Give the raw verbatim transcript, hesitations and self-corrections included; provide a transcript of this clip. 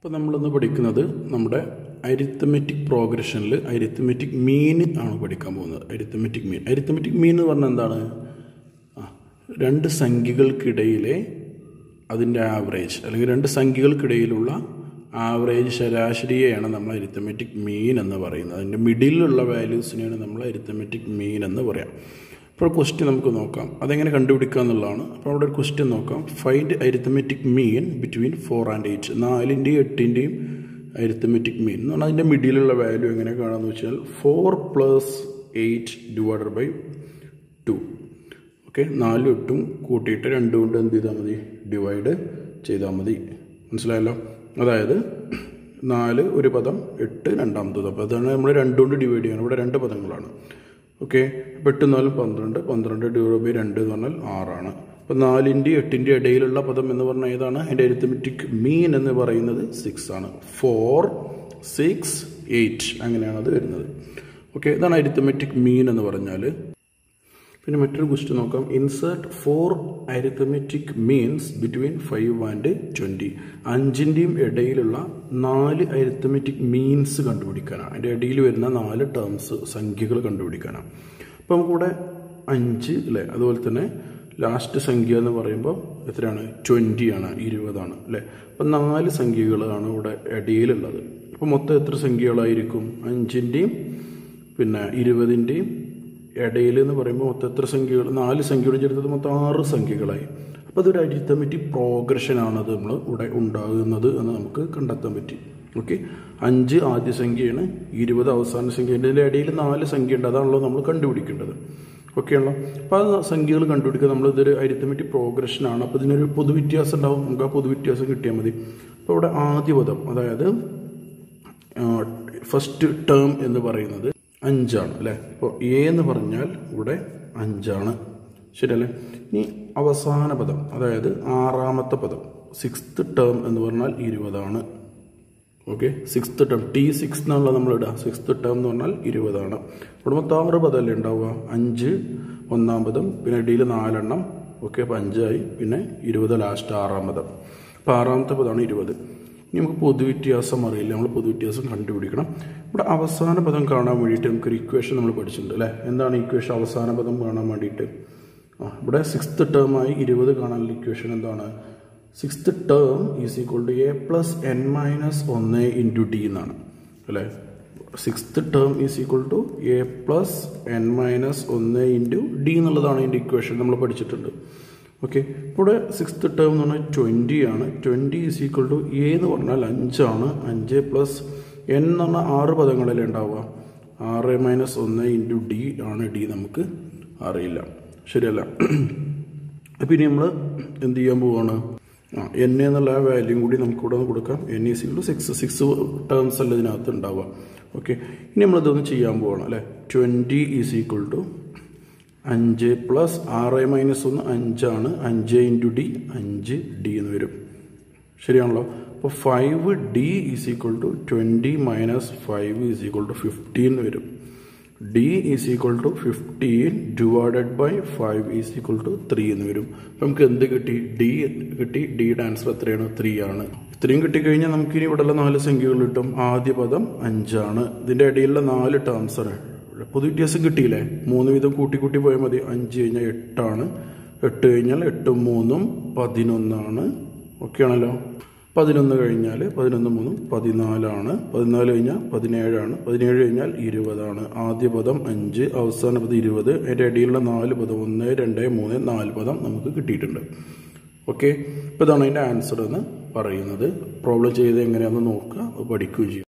ഇപ്പോൾ നമ്മളിന്ന് പഠിക്കുന്നത് നമ്മുടെ അരിത്തമെറ്റിക് പ്രോഗ്രഷനിൽ അരിത്തമെറ്റിക് മീൻ ആണ് പഠിക്കാൻ പോകുന്നത്. അരിത്തമെറ്റിക് മീൻ അരിത്തമെറ്റിക് മീൻ എന്ന് പറഞ്ഞാൽ എന്താണ്? ആ രണ്ട് സംഖ്യകൾക്കിടയിലെ അതിൻ്റെ ആവറേജ് അല്ലെങ്കിൽ രണ്ട് സംഖ്യകൾക്കിടയിലുള്ള ആവറേജ് ശരാശരിയെയാണ് നമ്മൾ അരിത്തമെറ്റിക് മീൻ എന്ന് പറയുന്നത്. അതിൻ്റെ മിഡിലുള്ള വാല്യൂസിനെയാണ് നമ്മൾ അരിത്തമെറ്റിക് മീൻ എന്ന് പറയാം. അപ്പോൾ ക്വസ്റ്റ്യൻ നമുക്ക് നോക്കാം, അതെങ്ങനെ കണ്ടുപിടിക്കുക എന്നുള്ളതാണ്. അപ്പോൾ അവിടെ ഒരു ക്വസ്റ്റ്യൻ നോക്കാം. Find arithmetic mean between four and eight. നാലിൻ്റെയും എട്ടിൻ്റെയും അരിത്തമെറ്റിക് മീൻ എന്ന് പറഞ്ഞാൽ അതിൻ്റെ മിഡിലുള്ള വാല്യൂ എങ്ങനെ കാണാമെന്ന് വെച്ചാൽ four plus eight divided by two. Okay, നാലും എട്ടും കൂട്ടിയിട്ട് രണ്ട് കൊണ്ട് എന്ത് ചെയ്താൽ മതി? ഡിവൈഡ് ചെയ്താൽ മതി. മനസ്സിലായല്ലോ? അതായത് നാല് ഒരു പദം, എട്ട് രണ്ടാമത്തെ പദം. അപ്പോൾ അതാണ് നമ്മൾ രണ്ടുകൊണ്ട് ഡിവൈഡ് ചെയ്യണം. ഇവിടെ രണ്ട് പദങ്ങളാണ്. ഓക്കെ, അപ്പോൾ എട്ട് നാലും പന്ത്രണ്ട്, പന്ത്രണ്ട് ഡിവൈഡ് ബൈ രണ്ട് എന്ന് പറഞ്ഞാൽ ആറാണ്. അപ്പോൾ നാലിൻ്റെയും എട്ടിൻ്റെയും ഇടയിലുള്ള പദം എന്ന് പറഞ്ഞാൽ ഏതാണ്? അതിൻ്റെ അരിത്തമെറ്റിക് മീൻ എന്ന് പറയുന്നത് സിക്സ് ആണ്. ഫോർ സിക്സ് എയ്റ്റ് അങ്ങനെയാണ് അത് വരുന്നത്. ഓക്കെ, ഇതാണ് അരിത്തമെറ്റിക് മീൻ എന്ന് പറഞ്ഞാൽ. പിന്നെ മറ്റൊരു ക്വസ്റ്റ്യൻ നോക്കാം. Insert four arithmetic means between five and twenty. അഞ്ചിൻ്റെയും ഇടയിലുള്ള നാല് അരിത്തമെറ്റിക് മീൻസ് കണ്ടുപിടിക്കാനാണ്. അതിൻ്റെ ഇടയിൽ വരുന്ന നാല് ടേംസ് സംഖ്യകൾ കണ്ടുപിടിക്കാനാണ്. അപ്പോൾ നമുക്കിവിടെ അഞ്ച് അല്ലേ, അതുപോലെ തന്നെ ലാസ്റ്റ് സംഖ്യ എന്ന് പറയുമ്പോൾ എത്രയാണ്? ട്വൻറ്റി ആണ്, ഇരുപതാണ് അല്ലേ. അപ്പം നാല് സംഖ്യകളാണ് ഇവിടെ ഇടയിലുള്ളത്. അപ്പോൾ മൊത്തം എത്ര സംഖ്യകളായിരിക്കും? അഞ്ചിൻ്റെയും പിന്നെ ഇരുപതിൻ്റെയും ഇടയിൽ എന്ന് പറയുമ്പോൾ മൊത്തം എത്ര സംഖ്യകൾ? നാല് സംഖ്യകൾ ചേർത്തത് മൊത്തം ആറ് സംഖ്യകളായി. അപ്പോൾ അതൊരു അരിത്തമെറ്റിക് പ്രോഗ്രഷനാണത് നമ്മൾ ഇവിടെ ഉണ്ടാകുന്നത് എന്ന് നമുക്ക് കണ്ടെത്താൻ പറ്റി. ഓക്കെ, അഞ്ച് ആദ്യ സംഖ്യയാണ്, ഇരുപത് അവസാന സംഖ്യ. ഇതിൻ്റെ ഇടയിൽ നാല് സംഖ്യ ഉണ്ട്, അതാണല്ലോ നമ്മൾ കണ്ടുപിടിക്കേണ്ടത്. ഓക്കെ ആണല്ലോ. അപ്പോൾ ആ സംഖ്യകൾ കണ്ടുപിടിക്കുക നമ്മൾ ഇതൊരു അരിത്തമെറ്റിക് പ്രോഗ്രഷനാണ്. അപ്പോൾ ഇതിനൊരു പൊതുവ്യത്യാസം ഉണ്ടാവും. നമുക്ക് ആ പൊതുവ്യത്യാസം കിട്ടിയാൽ മതി. അപ്പോൾ ഇവിടെ ആദ്യ പദം, അതായത് ഫസ്റ്റ് ടേം എന്ന് പറയുന്നത് അഞ്ചാണ് അല്ലേ. അപ്പോൾ എ എന്ന് പറഞ്ഞാൽ ഇവിടെ അഞ്ചാണ്, ശരിയല്ലേ. ഇനി അവസാന പദം, അതായത് ആറാമത്തെ പദം സിക്സ്ത് ടേം എന്ന് പറഞ്ഞാൽ ഇരുപതാണ്. Okay, sixth term T six എന്നുള്ളത് നമ്മൾ ഇടുക. സിക്സ്ത് ടേം എന്ന് പറഞ്ഞാൽ ഇരുപതാണ്. ഇവിടെ മൊത്തം ആറ് പദമല്ലേ ഉണ്ടാവുക? അഞ്ച് ഒന്നാം പദം, പിന്നെ ഇടയിൽ നാലെണ്ണം. ഓക്കെ, അപ്പോൾ അഞ്ചായി, പിന്നെ ഇരുപത് ലാസ്റ്റ് ആറാം പദം. അപ്പോൾ ആറാമത്തെ പദമാണ് ഇരുപത്. ഇനി നമുക്ക് പൊതുവ്യത്യാസം അറിയില്ല, നമ്മൾ പൊതുവ്യത്യാസം കണ്ടുപിടിക്കണം. ഇവിടെ അവസാന പദം കാണാൻ വേണ്ടിയിട്ട് നമുക്കൊരു ഇക്വേഷൻ നമ്മൾ പഠിച്ചിട്ടുണ്ട് അല്ലേ. എന്താണ് ഇക്വേഷൻ? അവസാന പദം കാണാൻ വേണ്ടിയിട്ട് ആ ഇവിടെ സിക്സ്ത് ടേമായി ഇരുപത് കാണാനുള്ള ഇക്വേഷൻ എന്താണ്? Sixth term is equal to a plus n minus ഒന്ന് ഇൻറ്റു ഡി എന്നാണ് അല്ലേ. Sixth term is equal to a plus n minus ഒന്ന് ഇൻറ്റു ഡി എന്നുള്ളതാണ് ഇതിൻ്റെ ഇക്വേഷൻ, നമ്മൾ പഠിച്ചിട്ടുണ്ട്. ഓക്കെ, ഇവിടെ സിക്സ്ത് ടേം എന്ന് പറഞ്ഞാൽ ട്വൻറ്റി ആണ്. Twenty is equal to a എന്ന് പറഞ്ഞാൽ അഞ്ചാണ്. അഞ്ച് പ്ലസ് എൻ എന്ന് പറഞ്ഞാൽ ആറ് പദങ്ങളല്ലേ ഉണ്ടാവുക. ആറ് മൈനസ് ഒന്ന് ഇൻറ്റു ഡി ആണ്. ഡി നമുക്ക് അറിയില്ല, ശരിയല്ല. അപ്പം ഇനി നമ്മൾ എന്ത് ചെയ്യാൻ പോവാണ്? ആ എൻ എന്നുള്ള ആ വാല്യൂം കൂടി നമുക്ക് ഇവിടെ കൊടുക്കാം. N is equal to six. Six terms അല്ല ഇതിനകത്ത് ഉണ്ടാവുക. ഓക്കെ, ഇനി നമ്മളിതൊന്ന് ചെയ്യാൻ പോവാണ് അല്ലേ. ട്വൻറ്റി ഈസ് ഈക്വൾ ടു അഞ്ച് പ്ലസ് ആറ് മൈനസ് ഒന്ന് അഞ്ചാണ്. അഞ്ച് ഇൻറ്റു ഡി അഞ്ച് ഡി എന്ന് വരും, ശരിയാണല്ലോ. അപ്പോൾ five d is equal to twenty minus five is equal to fifteen എന്ന് വരും. D is equal to fifteen divided by five is equal to three എന്ന് വരും. അപ്പം നമുക്ക് എന്ത് കിട്ടി? ഡി കിട്ടി. ഡിയുടെ ആൻസർ എത്രയാണ്? ത്രീ ആണ്. ഇത്രയും കിട്ടിക്കഴിഞ്ഞാൽ നമുക്കിനി ഇവിടെയുള്ള നാല് സംഖ്യകൾ കിട്ടും. ആദ്യ പദം അഞ്ചാണ്, ഇതിൻ്റെ ഇടയിലുള്ള നാല് ടേംസാണ്. പൊതുവ്യത്യാസം കിട്ടിയില്ലേ? മൂന്ന് വീതം കൂട്ടി കൂട്ടി പോയാൽ മതി. അഞ്ച് കഴിഞ്ഞാൽ എട്ടാണ്, എട്ട് കഴിഞ്ഞാൽ എട്ടും മൂന്നും പതിനൊന്നാണ്. ഓക്കെ ആണല്ലോ. പതിനൊന്ന് കഴിഞ്ഞാൽ പതിനൊന്ന് മൂന്നും പതിനാലാണ്. പതിനാല് കഴിഞ്ഞാൽ പതിനേഴാണ്. പതിനേഴ് കഴിഞ്ഞാൽ ഇരുപതാണ്. ആദ്യ പദം അഞ്ച്, അവസാന പദം ഇരുപത്. അതിൻ്റെ ഇടയിലുള്ള നാല് പദം ഒന്ന് രണ്ട് മൂന്ന് നാല് പദം നമുക്ക് കിട്ടിയിട്ടുണ്ട്. ഓക്കെ, ഇപ്പോൾ ഇതാണ് അതിൻ്റെ ആൻസർ എന്ന് പറയുന്നത്. പ്രോബ്ലം ചെയ്ത് എങ്ങനെയാണെന്ന് നോക്കുക, പഠിക്കുകയും ചെയ്യും.